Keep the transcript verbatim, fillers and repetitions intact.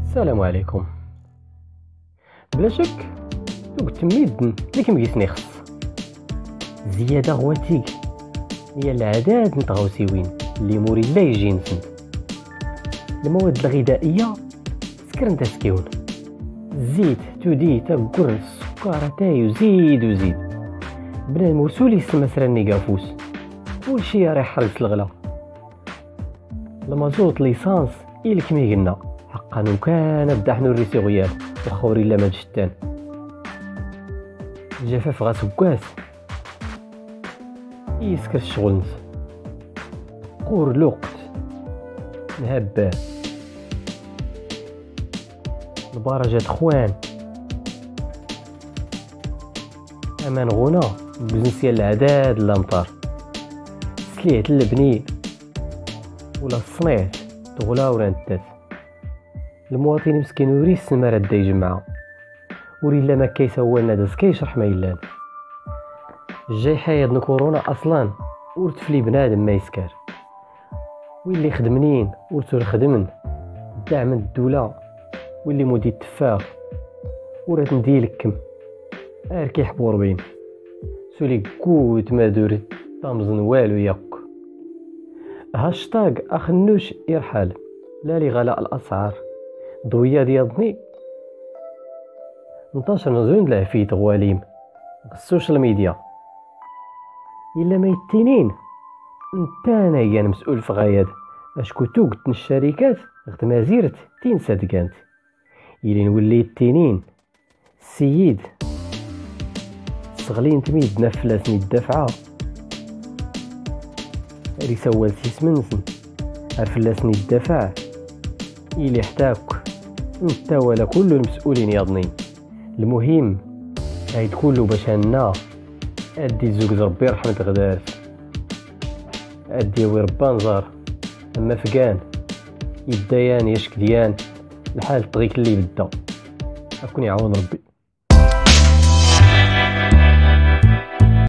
السلام عليكم. بلا شك دوك التميد اللي كيمكيسني خص زياده غواتيك هي العادات نتغوسيوين اللي موري لا يجي نسند المواد الغذائيه سكر نتسكيون الزيت تودي تاكل السكر تايو زيد وزيد بنادم مرسولي يسمى سراني قافوس كلشي راه حرس الغلا المازوت ليسانس إلى كمي قلنا حقا وكان بدحنو الريسي غيال وخوري لا ما جتان الجفاف غاس وكاس يسكر الشغل نس قور الوقت نهبه البرجات خوان امان غنى بزنسيا العداد الامطار سلية اللبني ولا الصنيع تغلا ولا نتات المواطن مسكين وري السمارة دا يجمعها وري لا ما كيسوى لنا داس كيشرح ما يلان جاي حيض كورونا اصلا ورتفلي بنادم ما يسكر واللي خدمنين ورتو خدمن دعم الدولة واللي مودي التفاخ ورات نديلك كم اركي حبور بين سولي قوت ما دوري طامزن والو ياك هاشتاغ اخنوش يرحل لا لغلاء الاسعار ضويا ديالني انتشر نزون لعفيت غواليم السوشيال ميديا الا ما يتينين انت انا هي مسؤول في غايات اشكو توقت الشركات غد ما زيرت تنسى دكانت إلي نولي التنين السيد صغلين تميد نفلات ميد دفعة ري سوال سيسمنسن عرفلاسني الدفع إلي احتاك انت ولا كل المسؤولين يضني المهم عيد كله باش انا ادي زوج ربي رحمة غدار ادي ويربا نزار اما فقان يديان يشك ديان الحال طغيك اللي بدا اكون يعاون ربي.